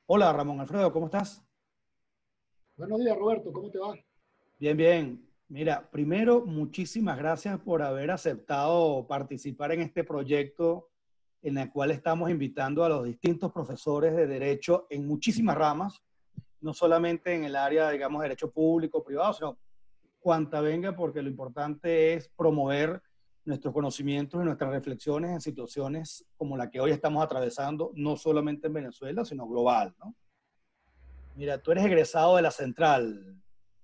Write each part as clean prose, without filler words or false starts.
Hola Ramón Alfredo, ¿cómo estás? Buenos días, Roberto, ¿cómo te va? Bien, bien. Mira, primero, muchísimas gracias por haber aceptado participar en este proyecto en el cual estamos invitando a los distintos profesores de derecho en muchísimas ramas, no solamente en el área, digamos, de derecho público, privado, sino cuanta venga, porque lo importante es promover nuestros conocimientos y nuestras reflexiones en situaciones como la que hoy estamos atravesando, no solamente en Venezuela, sino global, ¿no? Mira, tú eres egresado de la Central.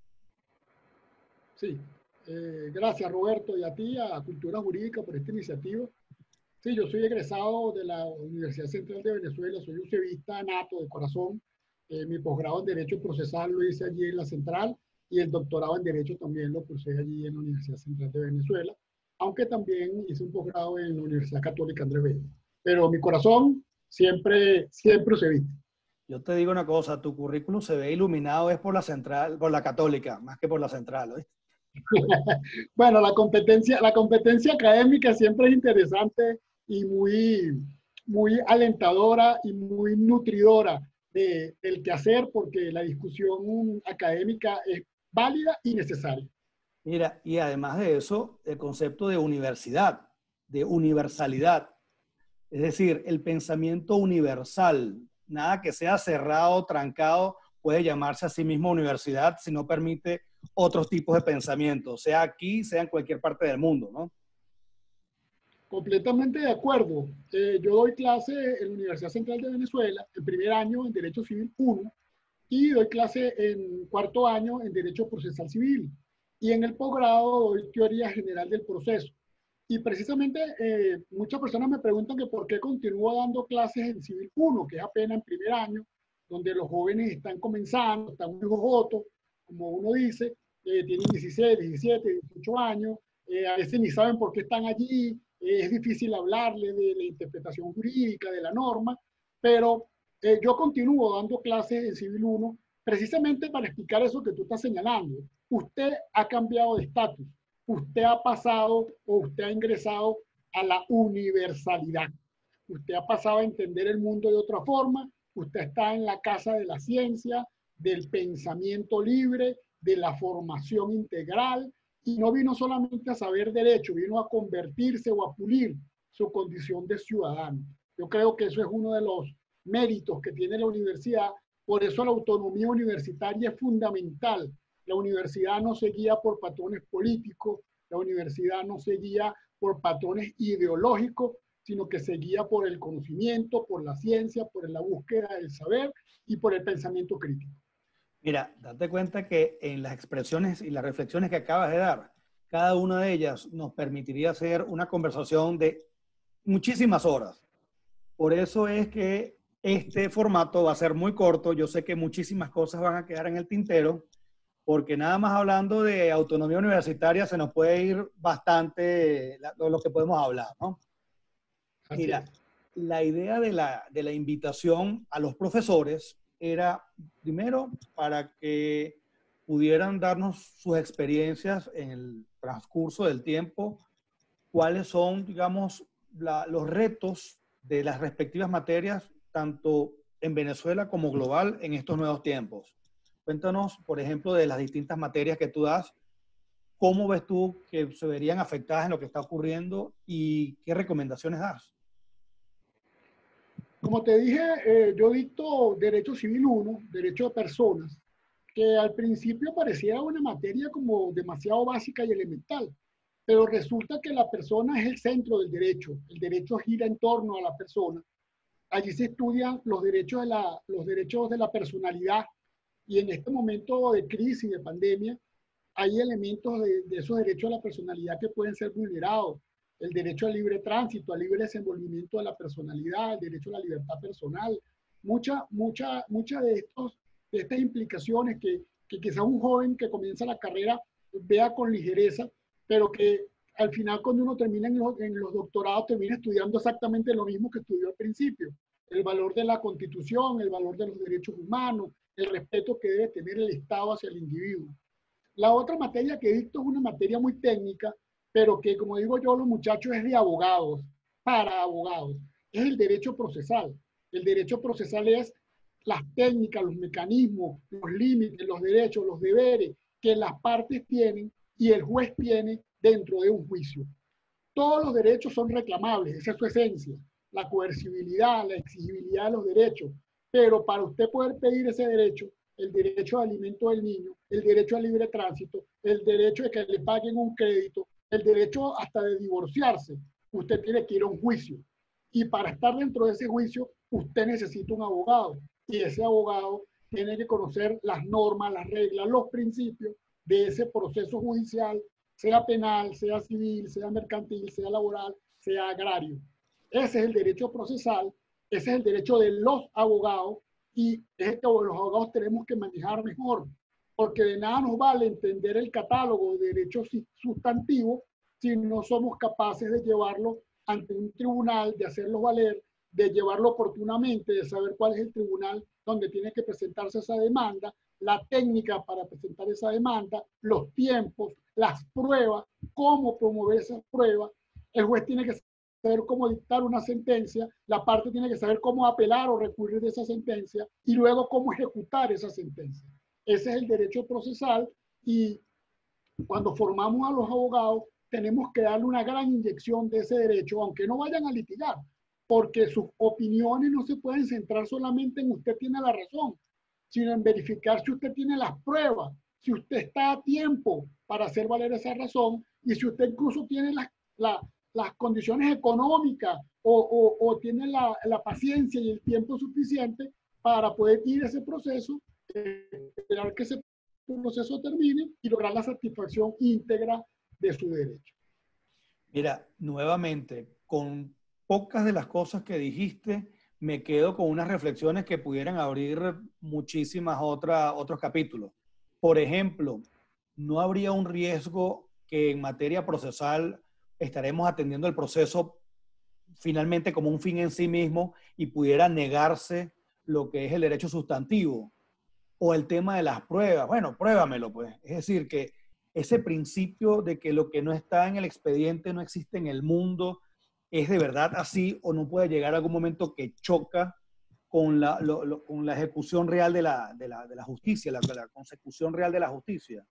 Sí, gracias, Roberto, y a ti, a Cultura Jurídica, por esta iniciativa. Sí, yo soy egresado de la Universidad Central de Venezuela, soy ucevista nato de corazón. Mi posgrado en Derecho Procesal lo hice allí en la Central y el doctorado en Derecho también lo cursé allí en la Universidad Central de Venezuela, aunque también hice un posgrado en la Universidad Católica Andrés Bello. Pero mi corazón siempre, siempre ucevista. Yo te digo una cosa, tu currículum se ve iluminado es por la central, por la católica, más que por la central, ¿oíste? Bueno, la competencia académica siempre es interesante y muy, muy alentadora y muy nutridora del quehacer porque la discusión académica es válida y necesaria. Mira, y además de eso, el concepto de universidad, de universalidad, es decir, el pensamiento universal, nada que sea cerrado, trancado, puede llamarse a sí mismo universidad si no permite otros tipos de pensamiento, sea aquí, sea en cualquier parte del mundo, ¿no? Completamente de acuerdo. Yo doy clase en la Universidad Central de Venezuela, el primer año en Derecho Civil 1, y doy clase en cuarto año en Derecho Procesal Civil. Y en el posgrado doy Teoría General del Proceso. Y precisamente muchas personas me preguntan que por qué continúo dando clases en Civil 1, que es apenas en primer año, donde los jóvenes están comenzando, están muy jojotos, como uno dice, tienen 16, 17, 18 años, a veces ni saben por qué están allí, es difícil hablarles de la interpretación jurídica, de la norma, pero yo continúo dando clases en Civil 1 precisamente para explicar eso que tú estás señalando. Usted ha cambiado de estatus, usted ha pasado o usted ha ingresado a la universalidad. Usted ha pasado a entender el mundo de otra forma, usted está en la casa de la ciencia, del pensamiento libre, de la formación integral, y no vino solamente a saber derecho, vino a convertirse o a pulir su condición de ciudadano. Yo creo que eso es uno de los méritos que tiene la universidad, por eso la autonomía universitaria es fundamental. La universidad no se guía por patrones políticos, la universidad no se guía por patrones ideológicos, sino que se guía por el conocimiento, por la ciencia, por la búsqueda del saber y por el pensamiento crítico. Mira, date cuenta que en las expresiones y las reflexiones que acabas de dar, cada una de ellas nos permitiría hacer una conversación de muchísimas horas. Por eso es que este formato va a ser muy corto. Yo sé que muchísimas cosas van a quedar en el tintero, porque nada más hablando de autonomía universitaria se nos puede ir bastante lo que podemos hablar, ¿no? Así Mira, es. la idea de la invitación a los profesores era, primero, para que pudieran darnos sus experiencias en el transcurso del tiempo, cuáles son, digamos, los retos de las respectivas materias, tanto en Venezuela como global, en estos nuevos tiempos. Cuéntanos, por ejemplo, de las distintas materias que tú das, cómo ves tú que se verían afectadas en lo que está ocurriendo y qué recomendaciones das. Como te dije, yo dicto Derecho Civil 1, Derecho de Personas, que al principio pareciera una materia como demasiado básica y elemental, pero resulta que la persona es el centro del derecho. El derecho gira en torno a la persona. Allí se estudian los derechos de la personalidad y en este momento de crisis, de pandemia, hay elementos de esos derechos a la personalidad que pueden ser vulnerados. El derecho al libre tránsito, al libre desenvolvimiento de la personalidad, el derecho a la libertad personal. Muchas de estas implicaciones que quizá un joven que comienza la carrera vea con ligereza, pero que al final cuando uno termina en los doctorados termina estudiando exactamente lo mismo que estudió al principio. El valor de la constitución, el valor de los derechos humanos, el respeto que debe tener el Estado hacia el individuo. La otra materia que dicto es una materia muy técnica, pero que, como digo yo, los muchachos es de abogados, para abogados. Es el derecho procesal. El derecho procesal es las técnicas, los mecanismos, los límites, los derechos, los deberes que las partes tienen y el juez tiene dentro de un juicio. Todos los derechos son reclamables, esa es su esencia, la coercibilidad, la exigibilidad de los derechos, pero para usted poder pedir ese derecho, el derecho de alimento del niño, el derecho al libre tránsito, el derecho de que le paguen un crédito, el derecho hasta de divorciarse, usted tiene que ir a un juicio. Y para estar dentro de ese juicio, usted necesita un abogado. Y ese abogado tiene que conocer las normas, las reglas, los principios de ese proceso judicial, sea penal, sea civil, sea mercantil, sea laboral, sea agrario. Ese es el derecho procesal, ese es el derecho de los abogados y es que los abogados tenemos que manejar mejor, porque de nada nos vale entender el catálogo de derechos sustantivos si no somos capaces de llevarlo ante un tribunal, de hacerlo valer, de llevarlo oportunamente, de saber cuál es el tribunal donde tiene que presentarse esa demanda, la técnica para presentar esa demanda, los tiempos, las pruebas, cómo promover esas pruebas. El juez tiene que saber cómo dictar una sentencia, la parte tiene que saber cómo apelar o recurrir de esa sentencia y luego cómo ejecutar esa sentencia. Ese es el derecho procesal y cuando formamos a los abogados tenemos que darle una gran inyección de ese derecho, aunque no vayan a litigar, porque sus opiniones no se pueden centrar solamente en usted tiene la razón, sino en verificar si usted tiene las pruebas, si usted está a tiempo para hacer valer esa razón y si usted incluso tiene las condiciones económicas o tiene la paciencia y el tiempo suficiente para poder ir a ese proceso, esperar que ese proceso termine y lograr la satisfacción íntegra de su derecho. Mira, nuevamente, con pocas de las cosas que dijiste, me quedo con unas reflexiones que pudieran abrir muchísimas otros capítulos. Por ejemplo, ¿no habría un riesgo que en materia procesal estaremos atendiendo el proceso finalmente como un fin en sí mismo y pudiera negarse lo que es el derecho sustantivo? O el tema de las pruebas. Bueno, pruébamelo, pues. Es decir, que ese principio de que lo que no está en el expediente no existe en el mundo, ¿es de verdad así o no puede llegar a algún momento que choca con con la ejecución real de la justicia, la consecución real de la justicia?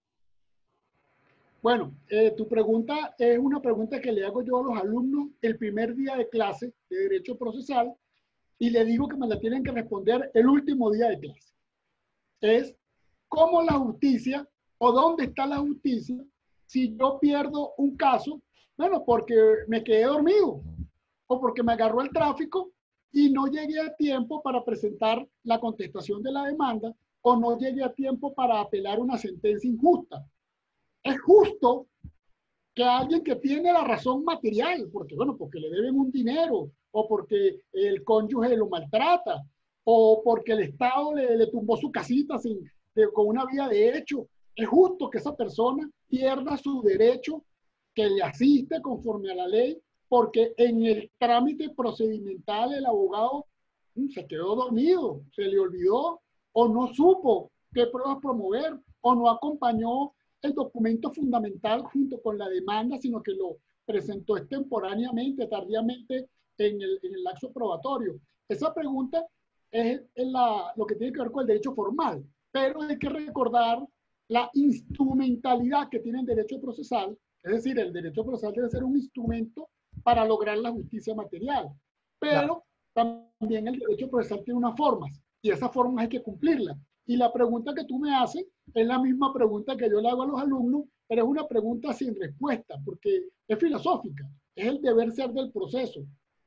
Bueno, tu pregunta es una pregunta que le hago yo a los alumnos el primer día de clase de Derecho Procesal y le digo que me la tienen que responder el último día de clase. Es cómo la justicia o dónde está la justicia si yo pierdo un caso, bueno, porque me quedé dormido o porque me agarró el tráfico y no llegué a tiempo para presentar la contestación de la demanda o no llegué a tiempo para apelar una sentencia injusta. Es justo que alguien que tiene la razón material, porque bueno, porque le deben un dinero, o porque el cónyuge lo maltrata, o porque el Estado le tumbó su casita con una vía de hecho, es justo que esa persona pierda su derecho que le asiste conforme a la ley, porque en el trámite procedimental el abogado se quedó dormido, se le olvidó, o no supo qué pruebas promover, o no acompañó el documento fundamental junto con la demanda, sino que lo presentó extemporáneamente, tardíamente en el lapso probatorio. Esa pregunta es lo que tiene que ver con el derecho formal, pero hay que recordar la instrumentalidad que tiene el derecho procesal, es decir, el derecho procesal debe ser un instrumento para lograr la justicia material, pero también el derecho procesal tiene unas formas y esas formas hay que cumplirlas. Y la pregunta que tú me haces es la misma pregunta que yo le hago a los alumnos, pero es una pregunta sin respuesta, porque es filosófica, es el deber ser del proceso.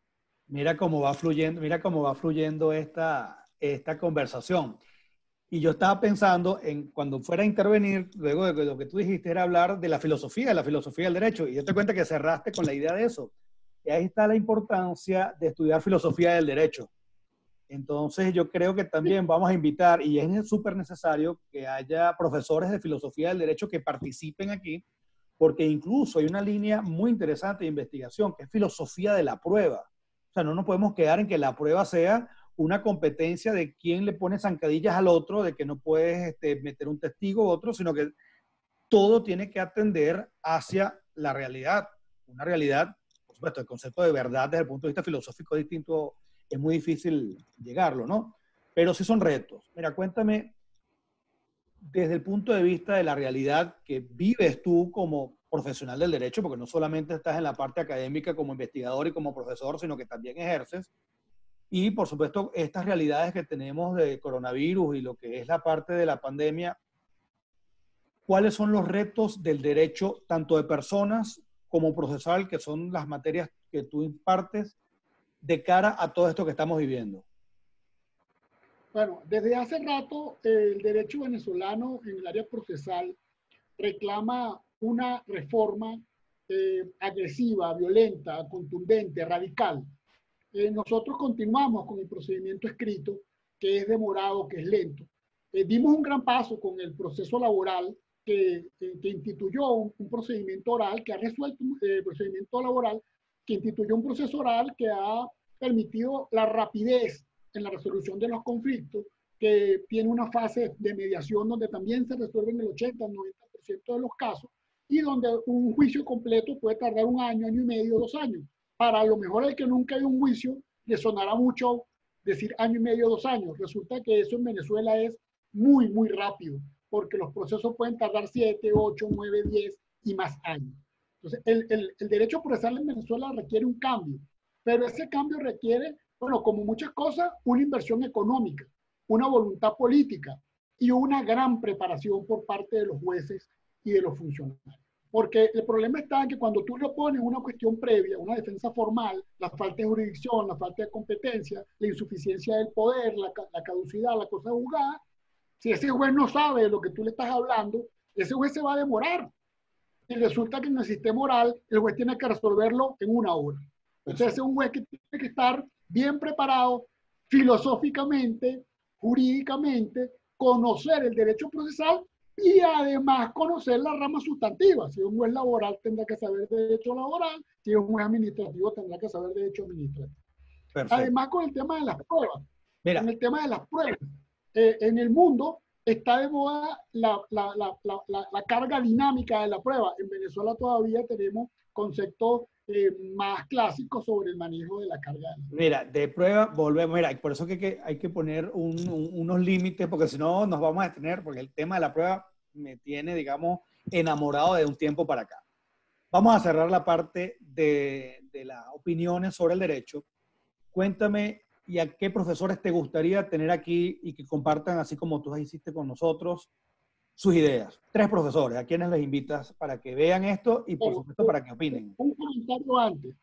Mira cómo va fluyendo esta conversación. Y yo estaba pensando en cuando fuera a intervenir, luego de que lo que tú dijiste era hablar de la filosofía del derecho. Y yo te cuento que cerraste con la idea de eso. Y ahí está la importancia de estudiar filosofía del derecho. Entonces yo creo que también vamos a invitar, y es súper necesario que haya profesores de filosofía del derecho que participen aquí, porque incluso hay una línea muy interesante de investigación, que es filosofía de la prueba. O sea, no nos podemos quedar en que la prueba sea una competencia de quién le pone zancadillas al otro, de que no puedes meter un testigo u otro, sino que todo tiene que atender hacia la realidad. Una realidad, por supuesto, el concepto de verdad desde el punto de vista filosófico es distinto, es muy difícil llegarlo, ¿no? pero sí son retos. Mira, cuéntame desde el punto de vista de la realidad que vives tú como profesional del derecho, porque no solamente estás en la parte académica como investigador y como profesor, sino que también ejerces. Y por supuesto, estas realidades que tenemos de coronavirus y lo que es la parte de la pandemia, ¿cuáles son los retos del derecho, tanto de personas como procesal, que son las materias que tú impartes, de cara a todo esto que estamos viviendo? Bueno, desde hace rato el derecho venezolano en el área procesal reclama una reforma agresiva, violenta, contundente, radical. Nosotros continuamos con el procedimiento escrito, que es demorado, que es lento. Dimos un gran paso con el proceso laboral que instituyó un procedimiento oral, que ha resuelto el procedimiento laboral, que instituyó un proceso oral que ha permitido la rapidez en la resolución de los conflictos, que tiene una fase de mediación donde también se resuelven el 80-90% de los casos y donde un juicio completo puede tardar un año, año y medio, 2 años. Para lo mejor el que nunca hay un juicio, le sonará mucho decir año y medio, 2 años. Resulta que eso en Venezuela es muy, muy rápido, porque los procesos pueden tardar 7, 8, 9, 10 y más años. Entonces, el derecho procesal en Venezuela requiere un cambio, pero ese cambio requiere, bueno, como muchas cosas, una inversión económica, una voluntad política y una gran preparación por parte de los jueces y de los funcionarios. Porque el problema está en que cuando tú le pones una cuestión previa, una defensa formal, la falta de jurisdicción, la falta de competencia, la insuficiencia del poder, la caducidad, la cosa juzgada, si ese juez no sabe de lo que tú le estás hablando, ese juez se va a demorar. Y resulta que en el sistema oral, el juez tiene que resolverlo en 1 hora. Entonces, es un juez que tiene que estar bien preparado filosóficamente, jurídicamente, conocer el derecho procesal y además conocer la rama sustantiva. Si es un juez laboral, tendrá que saber de derecho laboral. Si es un juez administrativo, tendrá que saber de derecho administrativo. Perfecto. Además, con el tema de las pruebas. Mira. Con el tema de las pruebas. En el mundo está de moda la carga dinámica de la prueba. En Venezuela todavía tenemos conceptos más clásicos sobre el manejo de la carga. Mira, de prueba volvemos, mira, por eso que hay que poner unos límites, porque si no nos vamos a detener, porque el tema de la prueba me tiene, digamos, enamorado de un tiempo para acá. Vamos a cerrar la parte de las opiniones sobre el derecho. Cuéntame, ¿y a qué profesores te gustaría tener aquí y que compartan, así como tú hiciste con nosotros, sus ideas? 3 profesores, ¿a quiénes les invitas para que vean esto y, por supuesto, para que opinen? Un comentario antes.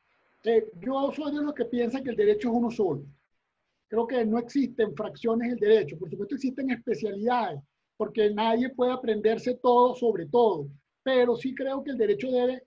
Yo soy de los que piensan que el derecho es uno solo. Creo que no existen fracciones del derecho. Por supuesto, existen especialidades, porque nadie puede aprenderse todo sobre todo. Pero sí creo que el derecho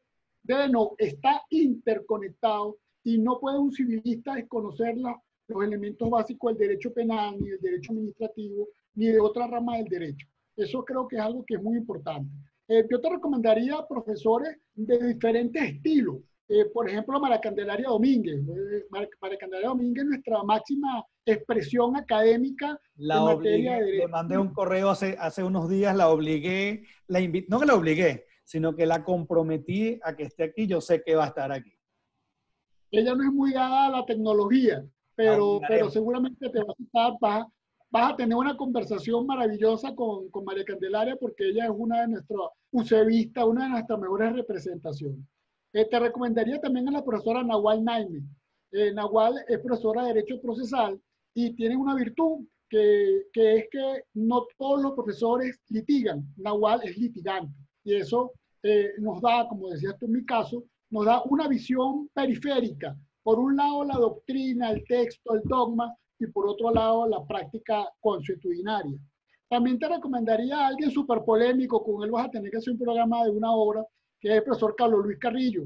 está interconectado y no puede un civilista desconocer los elementos básicos del derecho penal, ni del derecho administrativo, ni de otra rama del derecho. Eso creo que es algo que es muy importante. Yo te recomendaría profesores de diferentes estilos. Por ejemplo, María Candelaria Domínguez. María Candelaria Domínguez es nuestra máxima expresión académica en materia de derecho. Le mandé un correo hace unos días, la obligué, no que la obligué, sino que la comprometí a que esté aquí. Yo sé que va a estar aquí. Ella no es muy dada a la tecnología, pero seguramente te va a estar, vas a tener una conversación maravillosa con María Candelaria, porque ella es una de nuestras usevistas, una de nuestras mejores representaciones. Te recomendaría también a la profesora Nahual Naime. Nahual es profesora de Derecho Procesal y tiene una virtud que es que no todos los profesores litigan. Nahual es litigante y eso nos da, como decías tú en mi caso, nos da una visión periférica. Por un lado la doctrina, el texto, el dogma, y por otro lado la práctica consuetudinaria. También te recomendaría a alguien súper polémico, con él vas a tener que hacer un programa de 1 hora, que es el profesor Carlos Luis Carrillo.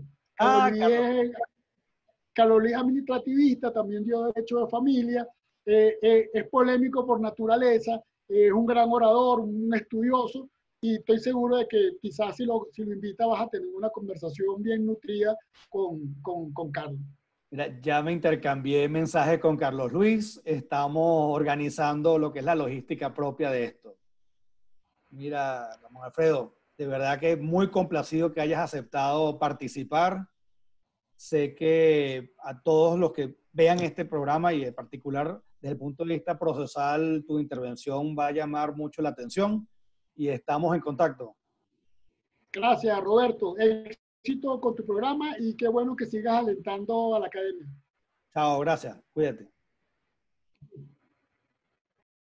Carlos Luis es administrativista, también dio derecho de familia, es polémico por naturaleza, es un gran orador, un estudioso, y estoy seguro de que quizás si lo invita vas a tener una conversación bien nutrida con Carlos. Mira, ya me intercambié mensajes con Carlos Luis. Estamos organizando lo que es la logística propia de esto. Mira, Ramón Alfredo, de verdad que muy complacido que hayas aceptado participar. Sé que a todos los que vean este programa y en particular desde el punto de vista procesal, tu intervención va a llamar mucho la atención y estamos en contacto. Gracias, Roberto. Éxito con tu programa y qué bueno que sigas alentando a la academia. Chao, gracias. Cuídate.